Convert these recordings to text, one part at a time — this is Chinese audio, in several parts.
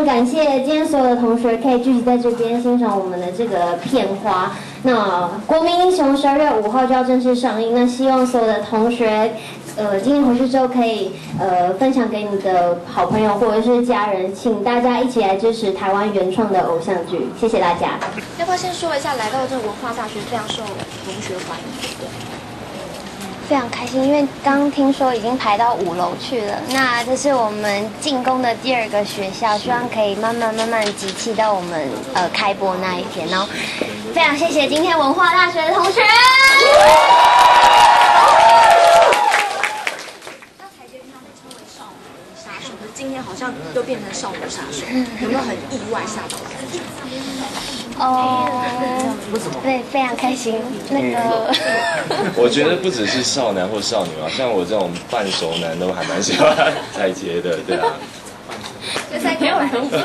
常感谢今天所有的同学可以聚集在这边欣赏我们的这个片花。那《国民英雄》12月5号就要正式上映，那希望所有的同学，今天回去之后可以分享给你的好朋友或者是家人，请大家一起来支持台湾原创的偶像剧，谢谢大家。 要不要先说一下，来到这个文化大学非常受同学欢迎？ 非常开心，因为刚听说已经排到5楼去了。那这是我们进攻的第2个学校，希望可以慢慢集气到我们开播那一天。然后非常谢谢今天文化大学的同学。 那彩杰平常被称为少女杀手，可是今天好像又变成少女杀手，有没有很意外吓到的感觉？ 对，非常开心。那个， 我觉得不只是少男或少女啊，像我这种半熟男都还蛮喜欢彩杰的，对啊。 就在没有人不是。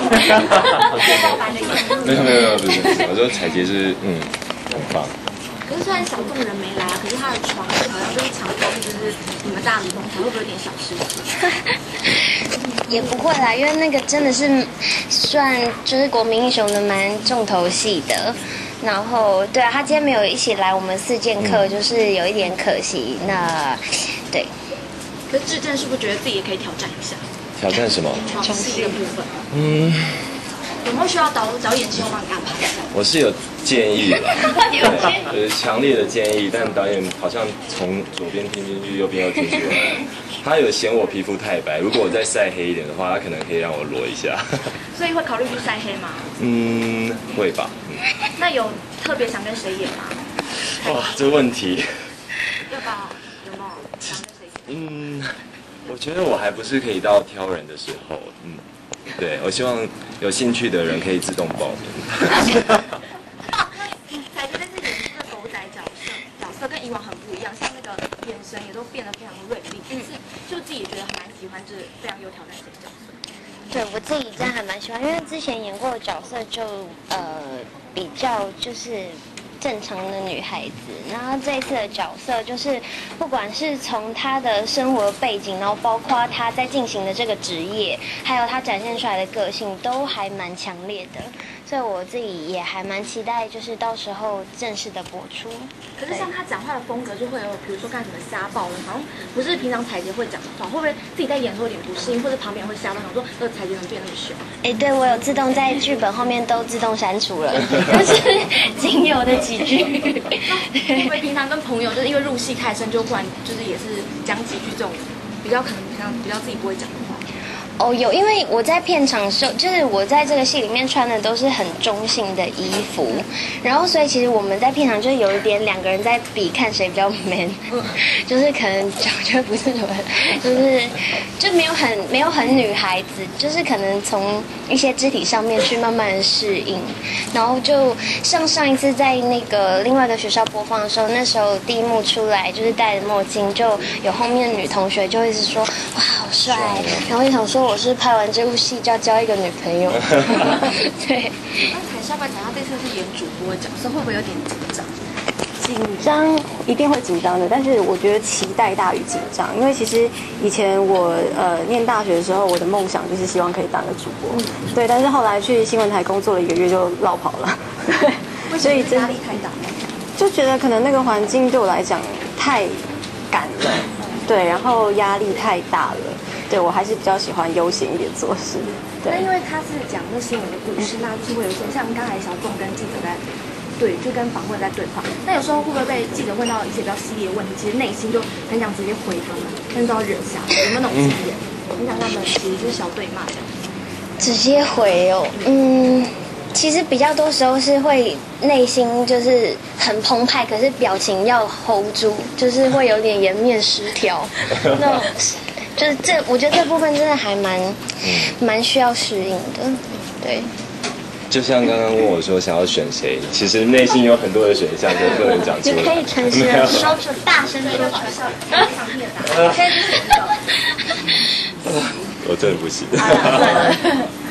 没有，不是，我说彩杰是很棒。 可是虽然小众人没来啊，可是他的床好像就是墙壁就是你们大礼风台，会不会有点小失礼？ 也不会啦，因为那个真的是算就是国民英雄的蛮重头戏的。然后对啊，他今天没有一起来我们4剑课，就是有一点可惜。那对。 可是志正是不是觉得自己也可以挑战一下？ 挑战什么？ 床戏的部分。有没有需要导演希望帮你安排一下？ 我是有建议啦，对，就是强烈的建议，但导演好像从左边听进去，右边又听出来。他有嫌我皮肤太白，如果我再晒黑一点的话，他可能可以让我裸一下。 所以会考虑去晒黑吗？ 会吧。 那有特别想跟谁演吗？ 哇，这个问题。 要不要？有没有想跟谁演？ 我觉得我还不是可以到挑人的时候，对，我希望有兴趣的人可以自动报名。 彩杰这次演出的狗仔角色跟以往很不一样，像那个眼神也都变得非常锐利，就自己也觉得蛮喜欢这非常有挑战性的角色。 对我自己真的还蛮喜欢，因为之前演过的角色就比较就是正常的女孩子，然后这一次的角色就是不管是从她的生活背景，然后包括她在进行的这个职业，还有她展现出来的个性，都还蛮强烈的，所以我自己也还蛮期待，就是到时候正式的播出。 可是像她讲话的风格，就会有比如说干什么瞎爆了，好像不是平常彩杰会讲的话，会不会自己在演的时候有点不适应，或者旁边人会吓到，想说彩杰怎么变那么凶？ 对，我有自动在剧本后面都自动删除了，就是仅有的几句。 会不会平常跟朋友就是因为入戏太深，就忽然就是也是讲几句这种比较可能比较自己不会讲的话？ 有，因为我在片场的时候，就是我在这个戏里面穿的都是很中性的衣服，然后所以其实我们在片场就有一点2个人在比看谁比较 man，就是可能脚就不是什么，就没有很女孩子，就是可能从一些肢体上面去慢慢的适应，然后就像上一次在那个另外一个学校播放的时候，那时候第一幕出来就是戴着墨镜，就有后面的女同学就一直说哇好帅，然后就想说我是拍完这部戏就要交一个女朋友。对。 那彩下半场他这次是演主播的角色，会不会有点紧张？ 紧张一定会紧张的，但是我觉得期待大于紧张，因为其实以前我念大学的时候，我的梦想就是希望可以当个主播，对，但是后来去新闻台工作了1个月就落跑了，对，所以压力太大， 就觉得可能那个环境对我来讲太赶了，对，然后压力太大了。对，我还是比较喜欢悠闲一点做事。对， 那因为他是讲那新闻的故事，那就是会有一些像刚才小众跟记者在就跟访问在对话。那有时候会不会被记者问到一些比较犀利的问题，其实内心就很想直接回他们，但是都要忍下来，有没有那种经验？很想让他们其实就是小对骂这样。 直接回哦，其实比较多时候是会内心就是很澎湃，可是表情要 hold 住，就是会有点颜面失调。那种就是我觉得这部分真的还蛮需要适应的，对。 就像刚刚问我说想要选谁，其实内心有很多的选项，就不能讲出来。 就可以诚实的说出，大声的说出。 我真的不行。